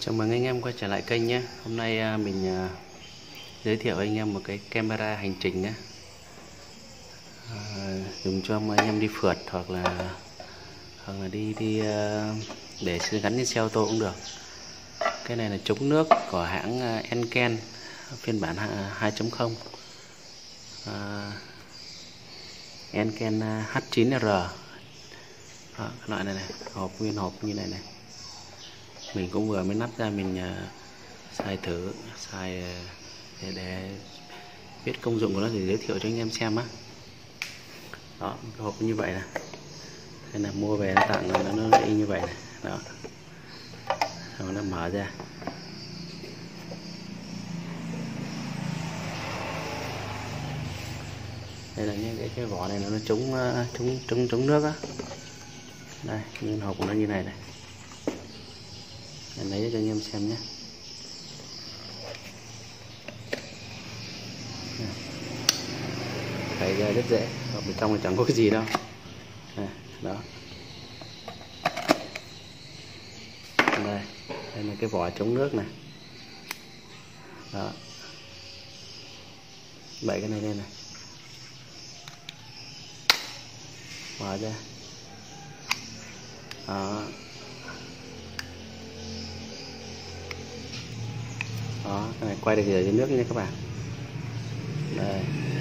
Chào mừng anh em quay trở lại kênh nhé. Hôm nay mình giới thiệu anh em một cái camera hành trình nhé. Dùng cho anh em đi phượt hoặc là đi để gắn lên xe ô tô cũng được. Cái này là chống nước của hãng Enken phiên bản 2.0. Enken H9R. Đó, cái loại này nguyên hộp như này này. Mình cũng vừa mới nắp ra, mình xài thử, để biết công dụng của nó thì giới thiệu cho anh em xem á. Đó, hộp như vậy này. Đây là mua về nó tặng nó y như vậy này. Đó. Rồi nó mở ra. Đây là những cái vỏ này nó chống nước á. Đây, nguyên hộp của nó như này này. Mình lấy cho anh em xem nhé. Thấy ra rất dễ, ở bên trong thì chẳng có cái gì đâu. Đó. Đây là cái vỏ chống nước này. Đó. Bậy cái này lên này. Mở ra. Đó. Đó, cái này quay được dưới nước nha các bạn. Đây.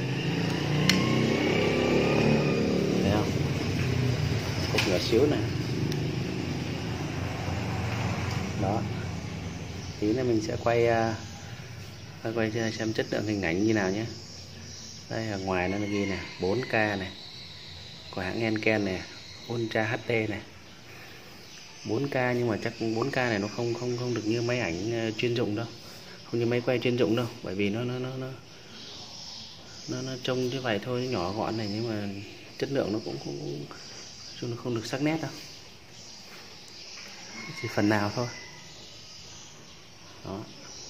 Thấy không? Cục nhỏ xíu này. Đó. Tí nữa mình sẽ quay xem chất lượng hình ảnh như nào nhé. Đây ở ngoài nó ghi này 4K này. Của hãng Enken này, Ultra HD này. 4K nhưng mà chắc 4K này nó không được như máy ảnh chuyên dụng đâu. Không như máy quay chuyên dụng đâu, bởi vì nó trông như vậy thôi, nhỏ gọn này, nhưng mà chất lượng nó cũng không được sắc nét đâu, chỉ phần nào thôi. Đó.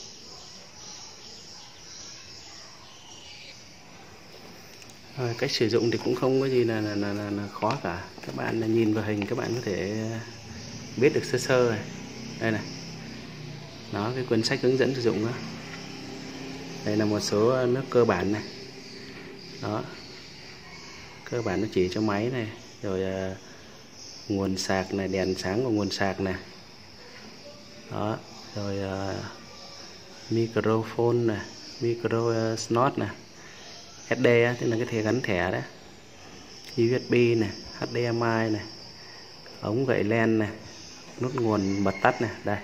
Rồi, cách sử dụng thì cũng không có gì là khó cả. Các bạn nhìn vào hình các bạn có thể biết được sơ sơ này. Đây này. Đó, cái cuốn sách hướng dẫn sử dụng đó. Đây là một số nước cơ bản này. Đó. Cơ bản nó chỉ cho máy này, rồi nguồn sạc này, đèn sáng của nguồn sạc này. Đó, rồi microphone này, micro slot này. SD á, tức là cái thẻ gắn thẻ đó. USB này, HDMI này. Ống gậy len này, nút nguồn bật tắt này, đây.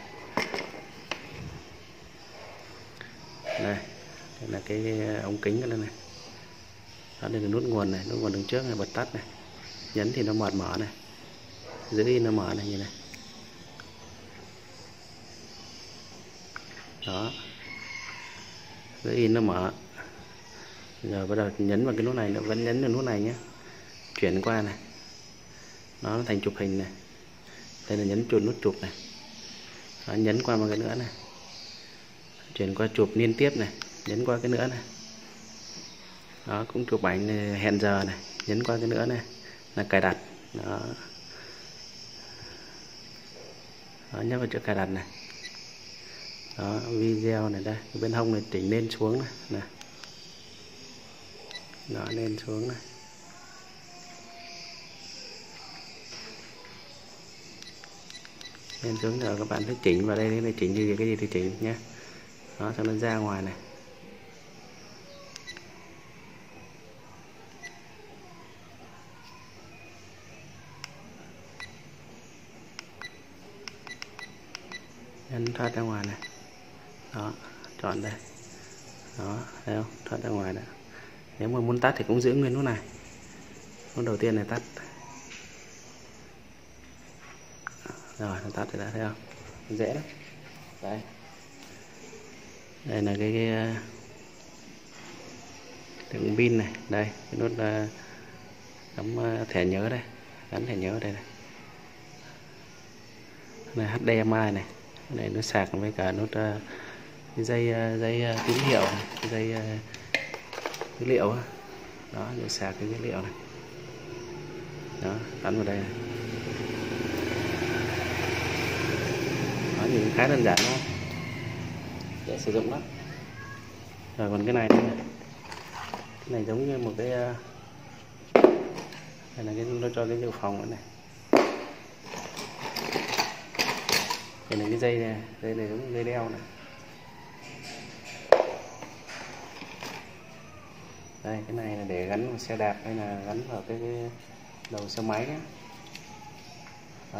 Đây là cái ống kính đó này. Đó, đây là nút nguồn này, nút nguồn đứng trước này, bật tắt này. Nhấn thì nó mở này. Giữ in nó mở này, như này. Đó. Giữ in nó mở. Giờ bắt đầu nhấn vào cái nút này, nó vẫn nhấn vào nút này nhé. Chuyển qua này. Nó thành chụp hình này. Đây là nhấn nút chụp này. Đó, nhấn qua một cái nữa này. Chuyển qua chụp liên tiếp này, nhấn qua cái nữa này. Đó, cũng chụp ảnh này, hẹn giờ này, nhấn qua cái nữa này là cài đặt. Đó. Đó, nhấn vào chữ cài đặt này. Đó, video này đây, bên hông này chỉnh lên xuống này, này. Đó, lên xuống này. Lên xuống rồi các bạn phải chỉnh vào đây, để chỉnh như cái gì thì chỉnh nhé. Đó, cho nó ra ngoài này. Nhấn thoát ra ngoài này. Đó, chọn đây. Đó, thấy không? Thoát ra ngoài đó. Nếu mà muốn tắt thì cũng giữ nguyên nút này. Nút đầu tiên này tắt. Rồi, nó tắt rồi đã, thấy không? Dễ lắm. Đây. Đây là cái đựng pin này, đây cái nút cắm thẻ nhớ đây, gắn thẻ nhớ ở đây này. Này HDMI này, đây nó sạc với cả nút cái dây tín hiệu này, cái dây dữ liệu đó, để sạc cái dữ liệu này. Đó, gắn vào đây này. Đó, nhìn khá đơn giản thôi, dễ sử dụng lắm. Rồi còn cái này đây này. Cái này giống như một cái đây là cái nó cho cái dự phòng nữa này. Đây là cái dây này, dây này giống dây đeo này. Đây cái này là để gắn vào xe đạp hay là gắn vào cái đầu xe máy ấy. Đó.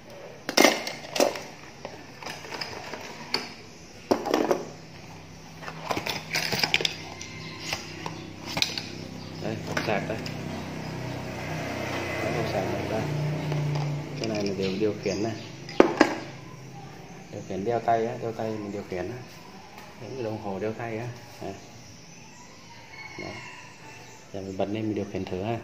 Đây cục sạc đây. Đó, cục sạc này đây. Cái này là điều khiển này. Điều khiển đeo tay á, đeo tay mình điều khiển á. Giống như đồng hồ đeo tay á. Đó. Giờ mình bật lên mình điều khiển thử ha.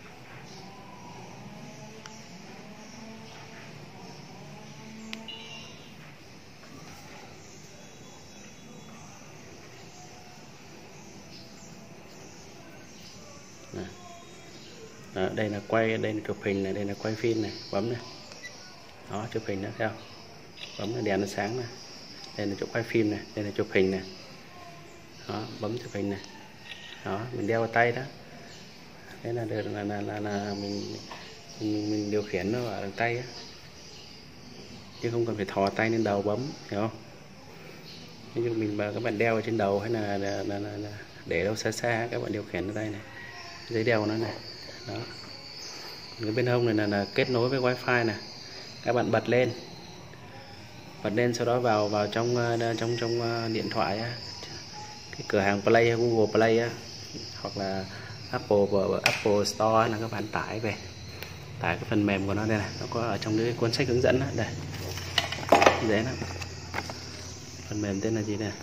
Đó, đây là quay, đây là chụp hình này, đây là quay phim này, bấm này. Đó, chụp hình đó theo. Bấm là đèn nó sáng này. Đây là chụp quay phim này, đây là chụp hình này. Đó, bấm chụp hình này. Đó, mình đeo vào tay đó. Thế là được là mình điều khiển nó ở tay á. Chứ không cần phải thò tay lên đầu bấm, hiểu không? Ví dụ mình các bạn đeo ở trên đầu hay là để đâu xa xa các bạn điều khiển ở đây này. Dây đeo nó này. Đó. Cái bên hông này là kết nối với wifi này. Các bạn bật lên, sau đó vào trong điện thoại á, cái cửa hàng Play, Google Play á, hoặc là Apple Store là các bạn tải về, tải cái phần mềm của nó đây này, nó có ở trong cái cuốn sách hướng dẫn đó. Đây dễ lắm. Phần mềm tên là gì này?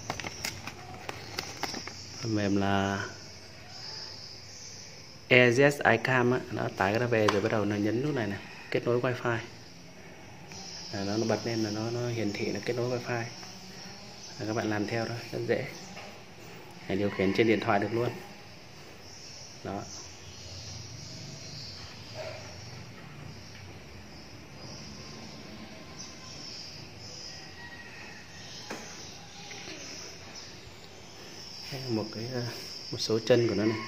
Phần mềm là EZS iCam á, nó tải cái đó về rồi bắt đầu nó nhấn nút này này, kết nối wifi. Nó bật lên là nó hiển thị là kết nối wifi. Các bạn làm theo đó, rất dễ. Để điều khiển trên điện thoại được luôn. Đó. Đây là một số chân của nó này.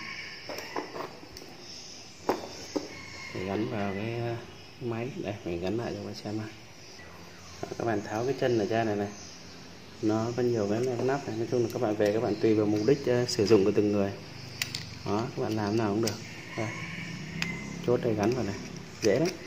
Để gắn vào cái máy. Đây mình gắn lại cho các bạn xem ha. Các bạn tháo cái chân này ra này này, nó có nhiều cái nắp này. Nói chung là các bạn về các bạn tùy vào mục đích sử dụng của từng người. Đó, các bạn làm nào cũng được. Đây. Chốt đây gắn vào này, dễ đấy.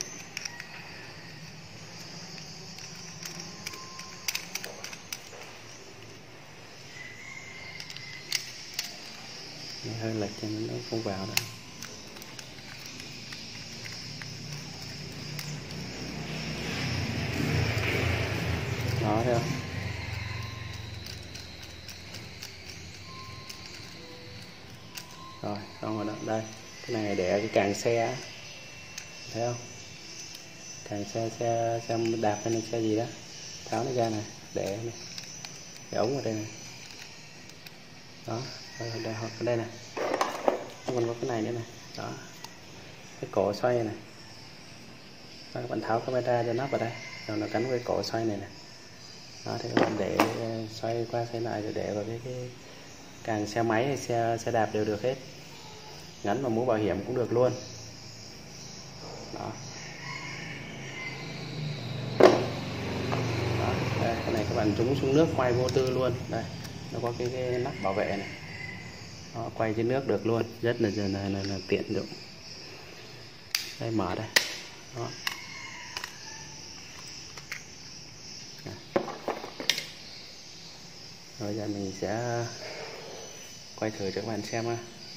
Hơi lệch cho nó không vào đâu. Đó thấy không? Rồi xong rồi đó. Đây cái này để cái càng xe, thấy không? Càng xe đạp hay là xe gì đó, tháo nó ra này, để ống ở đây này. Đó, đây hoặc ở đây này, còn có cái này nữa này. Đó, cái cổ xoay này. Đó, các bạn tháo camera cho nắp vào đây, rồi nó gắn với cổ xoay này này. Đó, thì các bạn để xoay qua xoay lại rồi để vào cái càng xe máy hay xe đạp đều được hết. Gắn vào mũ bảo hiểm cũng được luôn. Đó. Đó, đây, cái này các bạn trúng xuống nước quay vô tư luôn. Đây, nó có cái nắp bảo vệ này. Đó, quay trên nước được luôn, rất là tiện dụng. Đây mở đây. Đó. Rồi giờ mình sẽ quay thử cho các bạn xem ha.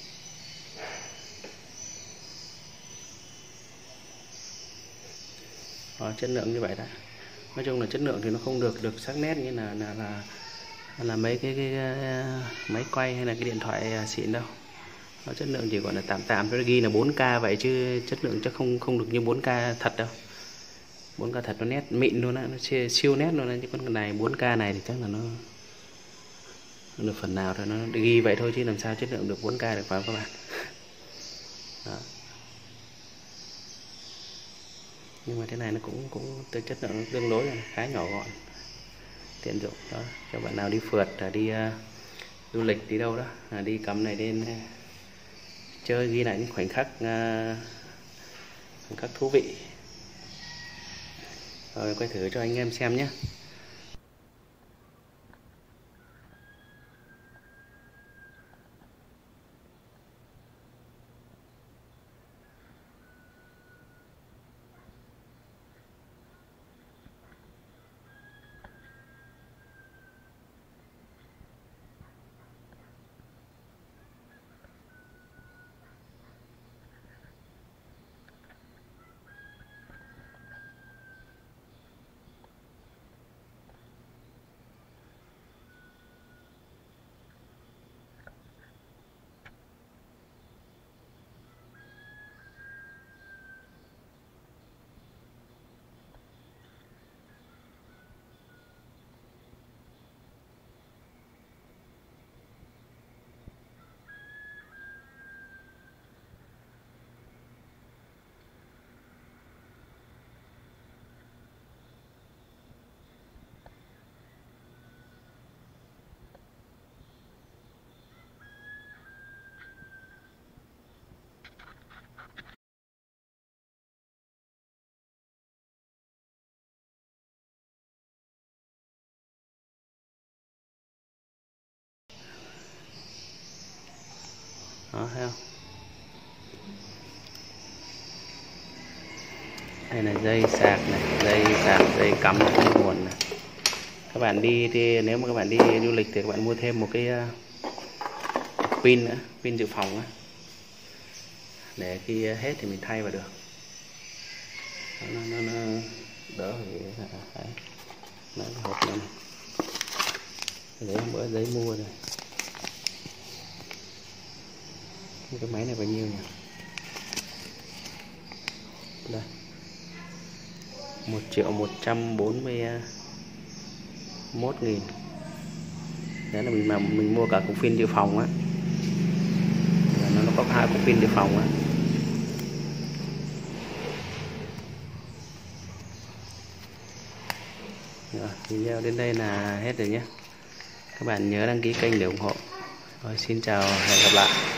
Đó, chất lượng như vậy đó. Nói chung là chất lượng thì nó không được sắc nét như là mấy cái máy quay hay là cái điện thoại xịn đâu. Nó chất lượng chỉ gọi là tạm thôi, ghi là 4K vậy chứ chất lượng chắc không được như 4K thật đâu. 4K thật nó nét mịn luôn á, nó siêu nét luôn á, chứ con cái này 4K này thì chắc là nó được phần nào thôi, nó ghi vậy thôi chứ làm sao chất lượng được 4K được vào các bạn. Đó. Nhưng mà thế này nó cũng chất lượng tương đối là khá nhỏ gọn. tiện dụng đó cho bạn nào đi phượt, đi du lịch, đi đâu đó, đi cắm này lên chơi, ghi lại những khoảnh khắc thú vị. Rồi quay thử cho anh em xem nhé. Đó, thấy không? Đây là dây sạc này, dây cắm nguồn này. Các bạn đi thì nếu mà các bạn đi du lịch thì các bạn mua thêm một cái pin nữa, pin dự phòng á, để khi hết thì mình thay vào được. Nó đỡ phải đấy. Nó hộp này. Đấy bữa giấy mua rồi. Cái máy này bao nhiêu nhỉ? Đây. 1.141.000. Đấy là mình mua cả cục pin dự phòng á. Nó có 2 cục pin dự phòng á. Rồi, video đến đây là hết rồi nhé. Các bạn nhớ đăng ký kênh để ủng hộ. Rồi, xin chào, hẹn gặp lại.